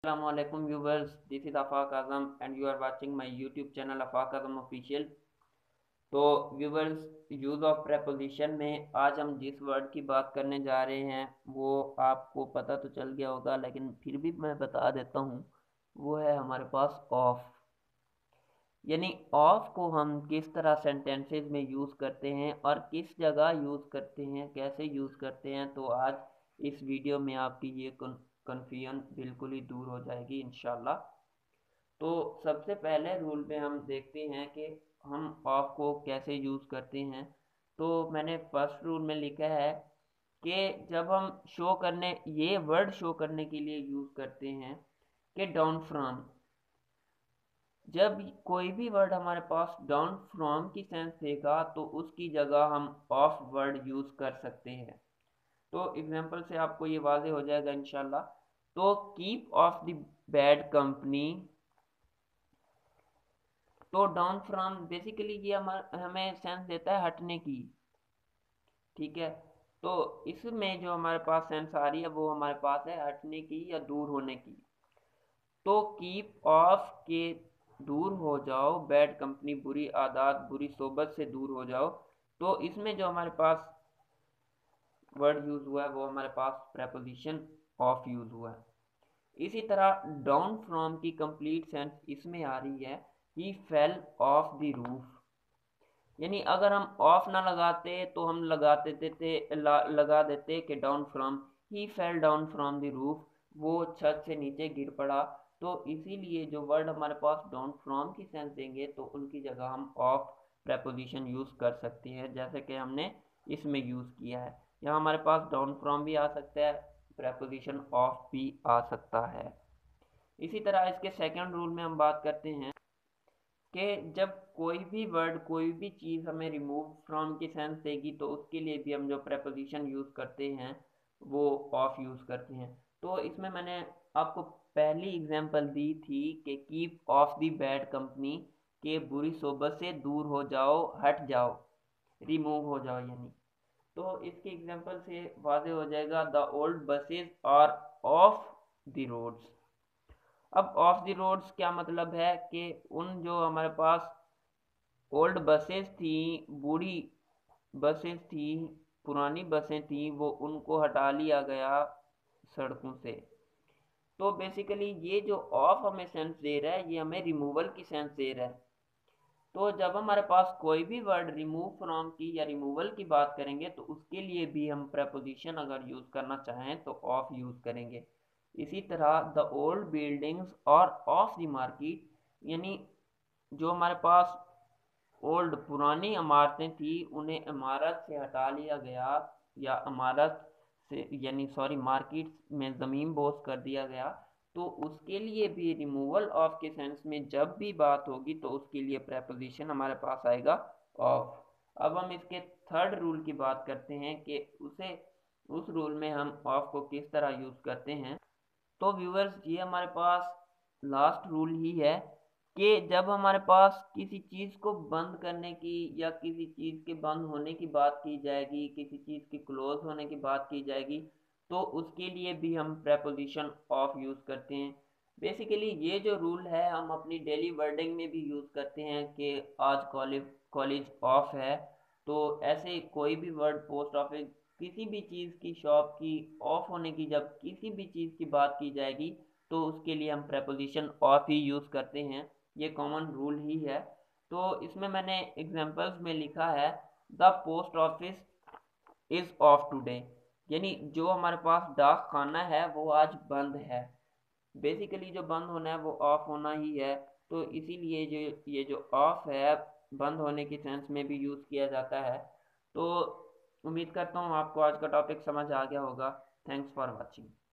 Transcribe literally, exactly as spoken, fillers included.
Assalamualaikum viewers, this is Afaq Azam and you are watching my YouTube channel Afaq Azam Official। तो viewers, use of preposition में आज हम जिस word की बात करने जा रहे हैं वो आपको पता तो चल गया होगा, लेकिन फिर भी मैं बता देता हूँ। वो है हमारे पास ऑफ। यानी ऑफ को हम किस तरह सेंटेंसेस में यूज़ करते हैं और किस जगह यूज़ करते हैं, कैसे यूज़ करते हैं। तो आज इस वीडियो में आपकी ये कन्फ्यूजन बिल्कुल ही दूर हो जाएगी इंशाल्लाह। तो सबसे पहले रूल में हम देखते हैं कि हम ऑफ को कैसे यूज़ करते हैं। तो मैंने फर्स्ट रूल में लिखा है कि जब हम शो करने ये वर्ड शो करने के लिए यूज़ करते हैं कि डाउन फ्रॉम। जब कोई भी वर्ड हमारे पास डाउन फ्रॉम की सेंस देगा तो उसकी जगह हम ऑफ वर्ड यूज़ कर सकते हैं। तो एग्जांपल से आपको ये वाजे हो जाएगा इंशाल्लाह। तो keep off the bad company. तो डाउन फ्रॉम बेसिकली ये हमें सेंस देता है हटने की, ठीक है। तो इसमें जो हमारे पास सेंस आ रही है वो हमारे पास है हटने की या दूर होने की। तो कीप ऑफ के दूर हो जाओ, बैड कंपनी बुरी आदत बुरी सोबत से दूर हो जाओ। तो इसमें जो हमारे पास वर्ड यूज हुआ है वो हमारे पास प्रेपोजिशन ऑफ यूज हुआ है। इसी तरह डाउन फ्रॉम की कंप्लीट सेंस इसमें आ रही है ही फेल ऑफ द रूफ। यानी अगर हम ऑफ ना लगाते तो हम लगाते देते लगा देते कि डाउन फ्रॉम ही fell down from the roof, वो छत से नीचे गिर पड़ा। तो इसीलिए जो वर्ड हमारे पास डाउन फ्रॉम की सेंस देंगे तो उनकी जगह हम ऑफ प्रेपोजिशन यूज़ कर सकते हैं, जैसे कि हमने इसमें यूज़ किया है। यहाँ हमारे पास डाउन फ्रॉम भी आ सकता है, प्रेपोजिशन ऑफ भी आ सकता है। इसी तरह इसके सेकंड रूल में हम बात करते हैं कि जब कोई भी वर्ड कोई भी चीज़ हमें रिमूव फ्रॉम की सेंस देगी तो उसके लिए भी हम जो प्रेपोजिशन यूज़ करते हैं वो ऑफ यूज़ करते हैं। तो इसमें मैंने आपको पहली एग्जांपल दी थी कि keep off the bad company, के बुरी सोबत से दूर हो जाओ, हट जाओ, रिमूव हो जाओ। यानी तो इसके एग्जांपल से वाज़ेह हो जाएगा the old buses are off the roads. अब ऑफ द रोड्स क्या मतलब है कि उन जो हमारे पास ओल्ड बसेस थी, बूढ़ी बसेस थी, पुरानी बसें थी, वो उनको हटा लिया गया सड़कों से। तो बेसिकली ये जो ऑफ हमें सेंस दे रहा है ये हमें रिमूवल की सेंस दे रहा है। तो जब हमारे पास कोई भी वर्ड रिमूव फ्रॉम की या रिमूवल की बात करेंगे तो उसके लिए भी हम प्रेपोजिशन अगर यूज़ करना चाहें तो ऑफ यूज़ करेंगे। इसी तरह the old buildings are off the market, यानी जो हमारे पास ओल्ड पुरानी इमारतें थी उन्हें इमारत से हटा लिया गया, या इमारत से यानी सॉरी मार्केट में ज़मीन बोस कर दिया गया। तो उसके लिए भी रिमूवल ऑफ के सेंस में जब भी बात होगी तो उसके लिए प्रेपोजिशन हमारे पास आएगा ऑफ। अब हम इसके थर्ड रूल की बात करते हैं कि उसे उस रूल में हम ऑफ को किस तरह यूज़ करते हैं। तो व्यूअर्स, ये हमारे पास लास्ट रूल ही है कि जब हमारे पास किसी चीज़ को बंद करने की या किसी चीज़ के बंद होने की बात की जाएगी, किसी चीज़ की क्लोज होने की बात की जाएगी, तो उसके लिए भी हम प्रेपोजिशन ऑफ यूज़ करते हैं। बेसिकली ये जो रूल है हम अपनी डेली वर्डिंग में भी यूज़ करते हैं कि आज कॉलेज कॉलेज ऑफ है। तो ऐसे कोई भी वर्ड, पोस्ट ऑफिस, किसी भी चीज़ की शॉप की ऑफ होने की जब किसी भी चीज़ की बात की जाएगी तो उसके लिए हम प्रेपोजिशन ऑफ ही यूज़ करते हैं। ये कॉमन रूल ही है। तो इसमें मैंने एग्जांपल्स में लिखा है the post office is off today, यानी जो हमारे पास डाक खाना है वो आज बंद है। बेसिकली जो बंद होना है वो ऑफ होना ही है। तो इसीलिए जो ये जो ऑफ है बंद होने की सेंस में भी यूज़ किया जाता है। तो उम्मीद करता हूँ आपको आज का टॉपिक समझ आ गया होगा। Thanks for watching.